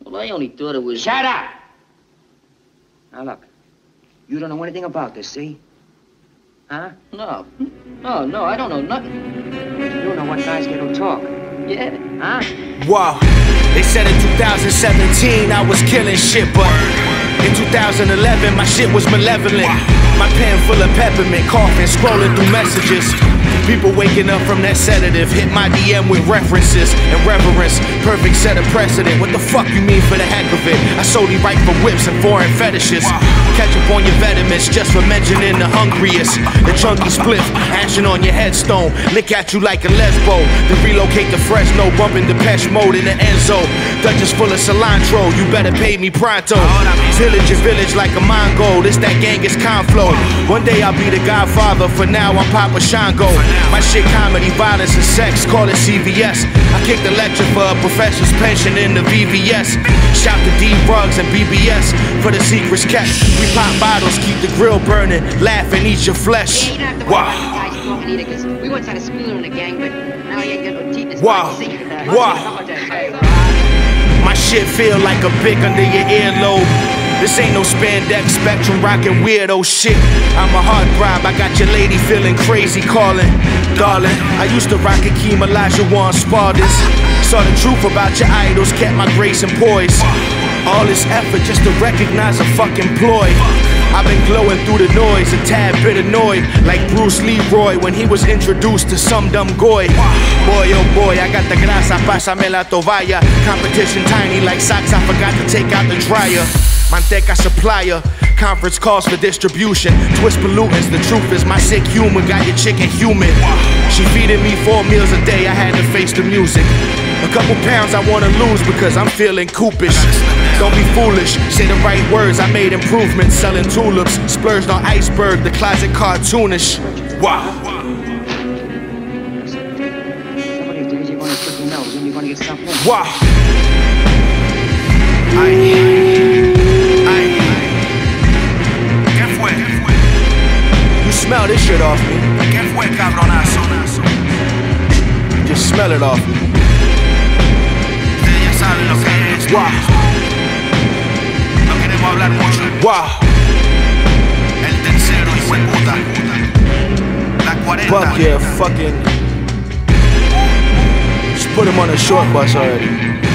Well, I only thought it was... Shut up! Now look, you don't know anything about this, see? Huh? No, I don't know nothing. You do know what guys get who talk. Yeah. Huh? Whoa, they said in 2017 I was killing shit, but in 2011 my shit was malevolent. My pen full of peppermint, coughing, scrolling through messages. People waking up from that sedative, hit my DM with references and reverence. Perfect set of precedent. What the fuck you mean for the heck of it? I solely write for whips and foreign fetishes. Catch up on your veterans just for mentioning the hungriest. The chunky spliff, action on your headstone. Lick at you like a lesbo. Then relocate to Fresno, bumping Depeche Mode in the Enzo. Dutchess full of cilantro, you better pay me pronto. Pillage your village like a Mongo. This that Genghis Khan flow. One day I'll be the Godfather, for now I'm Papa Shango. My shit comedy, violence and sex, call it CVS. I kicked the lecture for a professor's pension in the VVS. Shout to D Rugs and BBS for the secrets kept. We pop bottles, keep the grill burning, laugh and eat your flesh. Yeah, you don't have to worry about the guys you talking either, because we once had a schooner in the gang, but now he ain't got no teeth. Wow. My shit feel like a pick under your earlobe. This ain't no spandex, spectrum rockin' weirdo shit. I'm a heartthrob, I got your lady feeling crazy calling. Darling, I used to rock Akeem Olajuwon Spartans. Saw the truth about your idols, kept my grace and poise. All this effort just to recognize a fucking ploy. I've been glowing through the noise, a tad bit annoyed, like Bruce Leroy when he was introduced to some dumb goy. Boy, oh boy, I got the grasa, pásame la toalla. Competition tiny like socks, I forgot to take out the dryer. Manteca supplier, conference calls for distribution. Twist pollutants, the truth is my sick humor got your chicken human. She feeding me 4 meals a day, I had to face the music. A couple pounds I wanna lose because I'm feeling coopish. Don't be foolish, say the right words, I made improvements. Selling tulips, splurged on iceberg, the closet cartoonish. Wow. Some of these days you're gonna stick your nose and you're gonna get something. Wow. You smell this shit off me. Just smell it off me. Wow. Wow. Buck, yeah, fucking. Just put him on a short bus already.